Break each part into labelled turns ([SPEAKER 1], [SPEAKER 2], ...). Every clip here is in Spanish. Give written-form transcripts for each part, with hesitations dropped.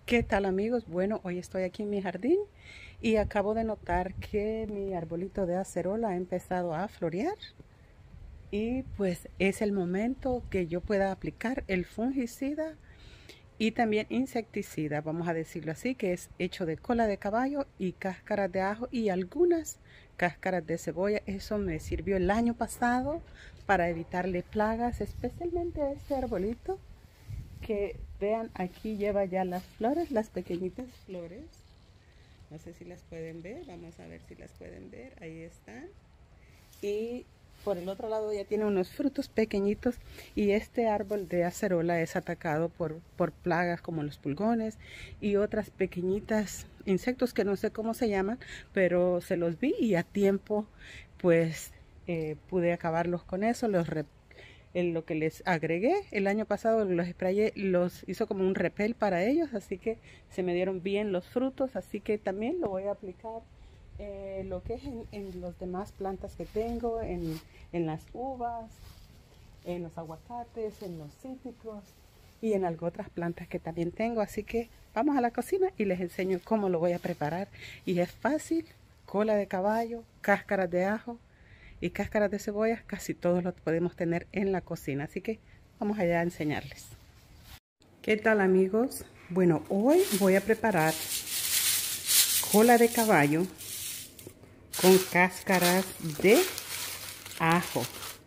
[SPEAKER 1] ¿Qué tal, amigos? Bueno, hoy estoy aquí en mi jardín y acabo de notar que mi arbolito de acerola ha empezado a florear y pues es el momento que yo pueda aplicar el fungicida y también insecticida, vamos a decirlo así, que es hecho de cola de caballo y cáscaras de ajo y algunas cáscaras de cebolla. Eso me sirvió el año pasado para evitarle plagas, especialmente a este arbolito, que vean, aquí lleva ya las flores, las pequeñitas flores. No sé si las pueden ver, vamos a ver si las pueden ver, ahí están. Y por el otro lado ya tiene unos frutos pequeñitos, y este árbol de acerola es atacado por plagas como los pulgones y otras pequeñitas insectos que no sé cómo se llaman, pero se los vi y a tiempo pues pude acabarlos con eso. Lo que les agregué el año pasado, los sprayé, los hizo como un repel para ellos, así que se me dieron bien los frutos, así que también lo voy a aplicar lo que es en los demás plantas que tengo, en las uvas, en los aguacates, en los cítricos y en algo otras plantas que también tengo. Así que vamos a la cocina y les enseño cómo lo voy a preparar. Y es fácil: cola de caballo, cáscaras de ajo y cáscaras de cebolla, casi todos los podemos tener en la cocina, así que vamos allá a enseñarles. ¿Qué tal, amigos? Bueno, hoy voy a preparar cola de caballo con cáscaras de ajo,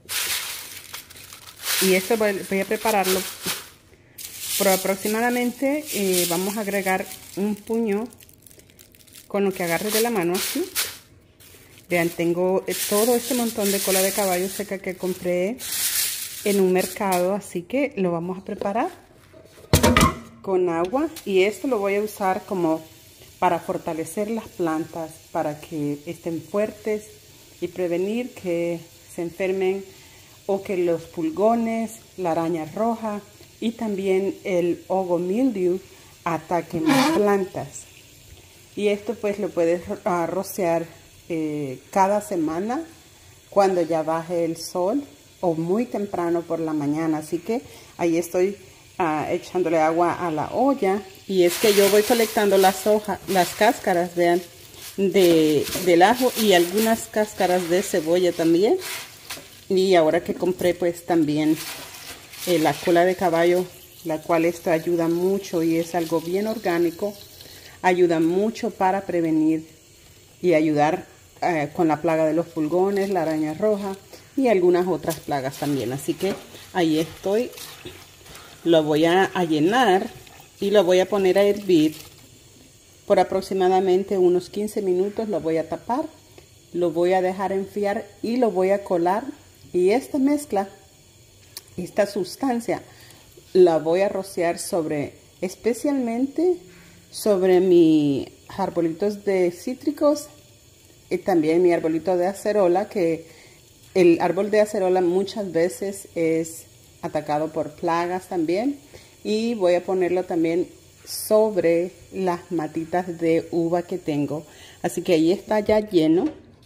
[SPEAKER 1] y esto voy a prepararlo por aproximadamente, vamos a agregar un puño con lo que agarre de la mano, así. Vean, tengo todo este montón de cola de caballo seca que compré en un mercado, así que lo vamos a preparar con agua, y esto lo voy a usar como para fortalecer las plantas, para que estén fuertes y prevenir que se enfermen o que los pulgones, la araña roja y también el hongo mildew ataquen las plantas. Y esto pues lo puedes rociar cada semana cuando ya baje el sol o muy temprano por la mañana. Así que ahí estoy echándole agua a la olla, y es que yo voy colectando las hojas, las cáscaras, vean, del ajo y algunas cáscaras de cebolla también. Y ahora que compré pues también la cola de caballo, la cual esto ayuda mucho y es algo bien orgánico, ayuda mucho para prevenir y ayudar con la plaga de los pulgones, la araña roja y algunas otras plagas también. Así que ahí estoy, lo voy a llenar y lo voy a poner a hervir por aproximadamente unos 15 minutos. Lo voy a tapar, lo voy a dejar enfriar y lo voy a colar, y esta mezcla, esta sustancia, la voy a rociar especialmente sobre mis arbolitos de cítricos y también mi arbolito de acerola, que el árbol de acerola muchas veces es atacado por plagas también. Y voy a ponerlo también sobre las matitas de uva que tengo. Así que ahí está ya lleno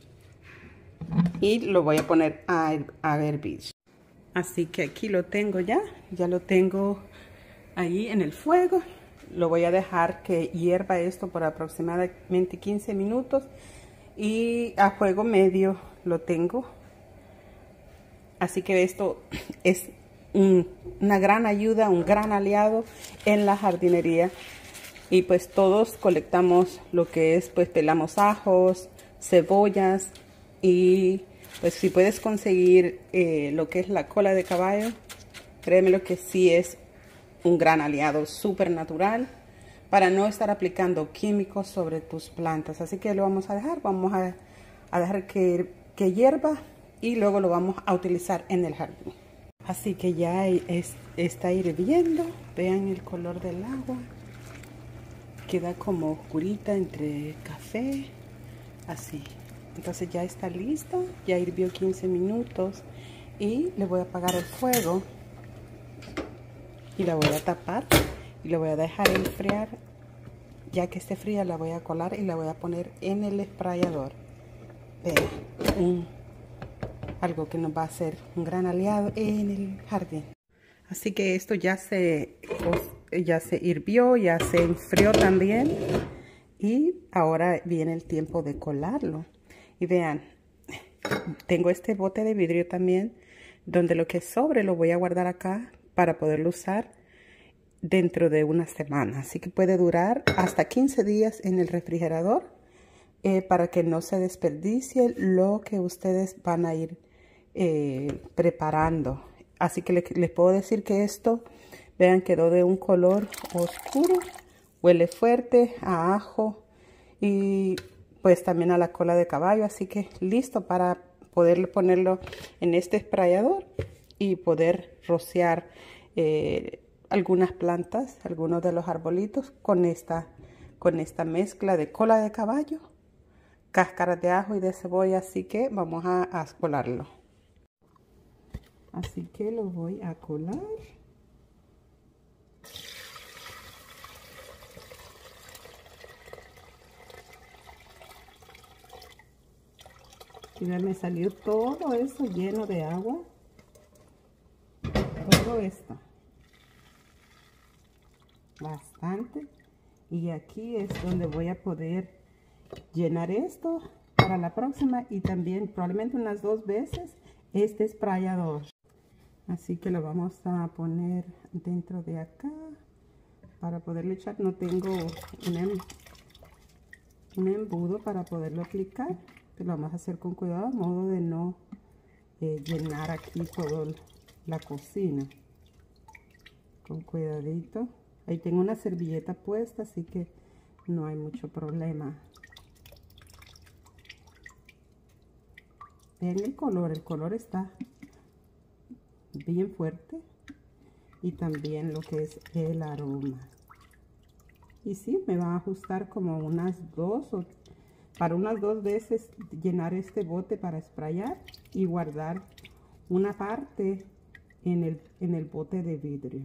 [SPEAKER 1] y lo voy a poner a hervir. Así que aquí lo tengo ya lo tengo ahí en el fuego. Lo voy a dejar que hierva esto por aproximadamente 15 minutos. Y a fuego medio lo tengo. Así que esto es una gran ayuda, un gran aliado en la jardinería. Y pues todos colectamos lo que es, pues pelamos ajos, cebollas, y pues si puedes conseguir lo que es la cola de caballo, créeme lo que sí es un gran aliado, súper natural, para no estar aplicando químicos sobre tus plantas. Así que lo vamos a dejar que hierva, y luego lo vamos a utilizar en el jardín. Así que ya está hirviendo. Vean el color del agua, queda como oscurita entre café, así. Entonces ya está lista, ya hirvió 15 minutos, y le voy a apagar el fuego y la voy a tapar y la voy a dejar enfriar. Ya que esté fría, la voy a colar y la voy a poner en el sprayador. Vean, algo que nos va a ser un gran aliado en el jardín. Así que esto ya se ya se hirvió, ya se enfrió también. Y ahora viene el tiempo de colarlo. Y vean, tengo este bote de vidrio también, donde lo que sobre lo voy a guardar acá para poderlo usar dentro de una semana. Así que puede durar hasta 15 días en el refrigerador para que no se desperdicie lo que ustedes van a ir preparando. Así que les puedo decir que esto, vean, quedó de un color oscuro, huele fuerte a ajo y pues también a la cola de caballo. Así que listo para poder ponerlo en este sprayador y poder rociar algunas plantas, algunos de los arbolitos con esta mezcla de cola de caballo, cáscaras de ajo y de cebolla. Así que vamos a colarlo. Así que lo voy a colar. Y me salió todo eso lleno de agua. Todo esto. Bastante. Y aquí es donde voy a poder llenar esto para la próxima y también probablemente unas 2 veces este sprayador. Así que lo vamos a poner dentro de acá para poderle echar. No tengo un embudo para poderlo aplicar, pero lo vamos a hacer con cuidado, a modo de no llenar aquí toda la cocina. Con cuidadito. Ahí tengo una servilleta puesta, así que no hay mucho problema. Vean el color está bien fuerte y también lo que es el aroma. Y sí, me va a ajustar como para unas 2 veces llenar este bote para sprayar y guardar una parte en el bote de vidrio.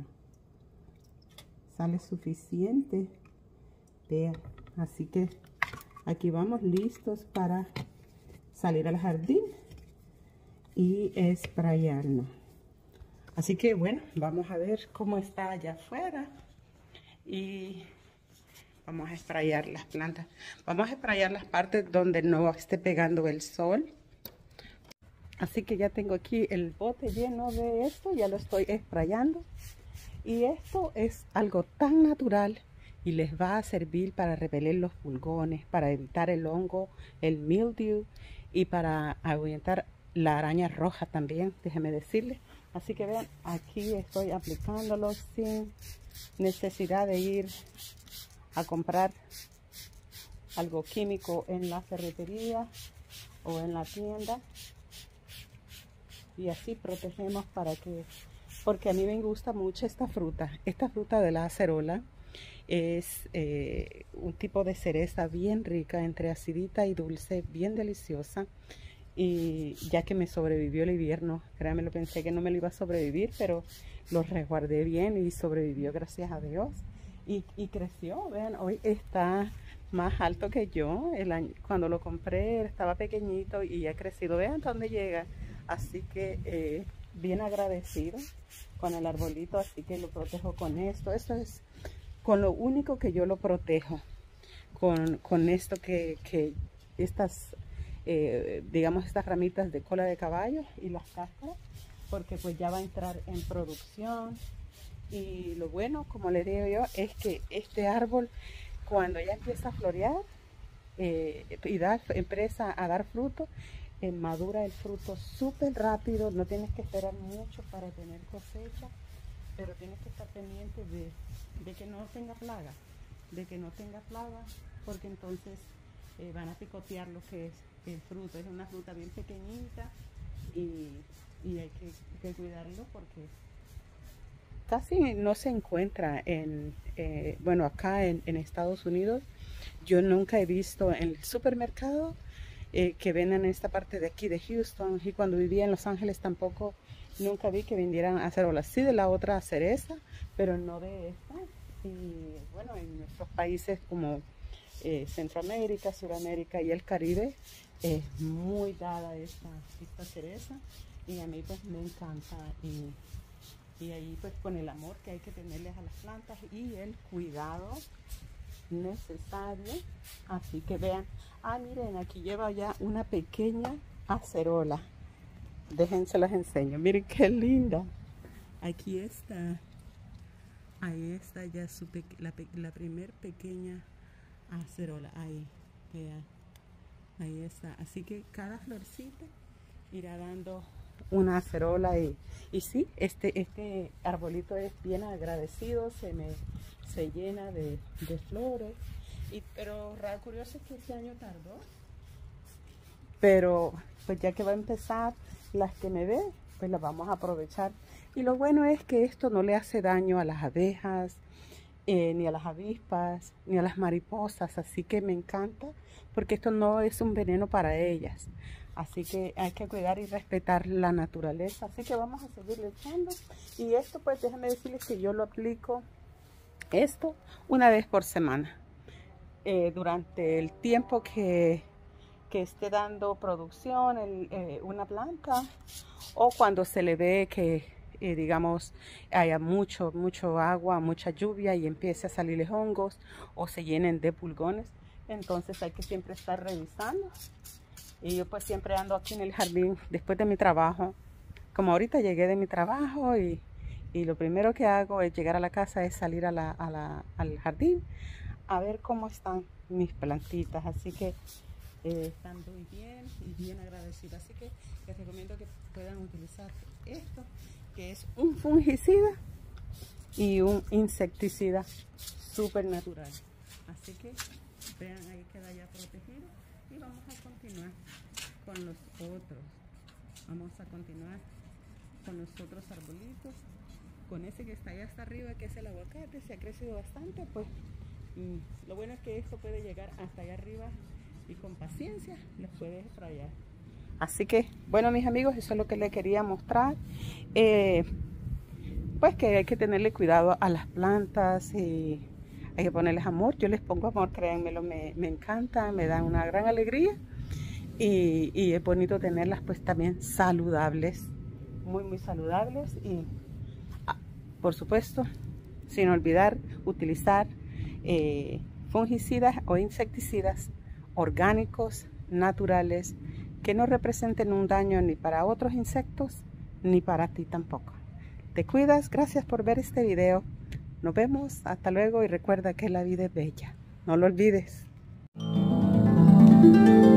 [SPEAKER 1] Sale suficiente. Vean, así que aquí vamos listos para salir al jardín y sprayarlo. Así que bueno, vamos a ver cómo está allá afuera y vamos a sprayar las plantas. Vamos a sprayar las partes donde no esté pegando el sol. Así que ya tengo aquí el bote lleno de esto, ya lo estoy sprayando. Y esto es algo tan natural y les va a servir para repeler los pulgones, para evitar el hongo, el mildew y para ahuyentar la araña roja también, déjenme decirles. Así que vean, aquí estoy aplicándolo sin necesidad de ir a comprar algo químico en la ferretería o en la tienda. Y así protegemos porque a mí me gusta mucho esta fruta de la acerola. Es un tipo de cereza bien rica, entre acidita y dulce, bien deliciosa. Y ya que me sobrevivió el invierno, créanme, lo pensé que no me lo iba a sobrevivir, pero lo resguardé bien y sobrevivió, gracias a Dios. Y creció, vean, hoy está más alto que yo. Cuando lo compré estaba pequeñito y ya ha crecido, vean dónde llega. Así que bien agradecido con el arbolito, así que lo protejo con esto. Esto es con lo único que yo lo protejo, con esto que estas, digamos, estas ramitas de cola de caballo y las cáscaras, porque pues ya va a entrar en producción. Y lo bueno, como le digo yo, es que este árbol, cuando ya empieza a florear y empieza a dar fruto, madura el fruto súper rápido. No tienes que esperar mucho para tener cosecha, pero tienes que estar pendiente de que no tenga plaga, porque entonces van a picotear lo que es el fruto. Es una fruta bien pequeñita y hay que cuidarlo porque casi no se encuentra bueno, acá en Estados Unidos. Yo nunca he visto en el supermercado que venden en esta parte de aquí de Houston, y cuando vivía en Los Ángeles tampoco nunca vi que vendieran acerolas. Sí, de la otra cereza, pero no de esta. Y bueno, en nuestros países como Centroamérica, Suramérica y el Caribe es muy dada esta cereza, y a mí pues me encanta. Y ahí pues con el amor que hay que tenerles a las plantas y el cuidado necesario. Así que vean, miren, aquí lleva ya una pequeña acerola. Déjense las enseño, miren qué linda. Aquí está, ahí está ya la primer pequeña acerola, ahí, vean, ahí está. Así que cada florcita irá dando una acerola y sí, este arbolito es bien agradecido, se llena de flores. Pero curioso es que este año tardó, pero pues ya que va a empezar, las que me ve, pues las vamos a aprovechar. Y lo bueno es que esto no le hace daño a las abejas, ni a las avispas, ni a las mariposas, así que me encanta, porque esto no es un veneno para ellas. Así que hay que cuidar y respetar la naturaleza. Así que vamos a seguirle echando. Y esto pues déjenme decirles que yo lo aplico esto una vez por semana. Durante el tiempo que esté dando producción una planta, o cuando se le ve que digamos haya mucho agua, mucha lluvia y empiece a salirles hongos o se llenen de pulgones, entonces hay que siempre estar revisando. Y yo pues siempre ando aquí en el jardín después de mi trabajo. Como ahorita llegué de mi trabajo y lo primero que hago es llegar a la casa, es salir al jardín a ver cómo están mis plantitas. Así que están muy bien y bien agradecidas. Así que les recomiendo que puedan utilizar esto, que es un fungicida y un insecticida súper natural. Así que vean, ahí queda ya protegido. Y vamos a continuar con los otros. Vamos a continuar con los otros arbolitos. Con ese que está allá hasta arriba, que es el aguacate, se ha crecido bastante, pues lo bueno es que esto puede llegar hasta allá arriba y con paciencia los puedes rayar. Así que, bueno, mis amigos, eso es lo que les quería mostrar. Pues que hay que tenerle cuidado a las plantas y hay que ponerles amor. Yo les pongo amor, créanmelo, me encanta, me dan una gran alegría. Y es bonito tenerlas pues también saludables, muy saludables. Y por supuesto, sin olvidar utilizar fungicidas o insecticidas orgánicos, naturales, que no representen un daño ni para otros insectos ni para ti tampoco. Te cuidas, gracias por ver este video. Nos vemos, hasta luego, y recuerda que la vida es bella. No lo olvides.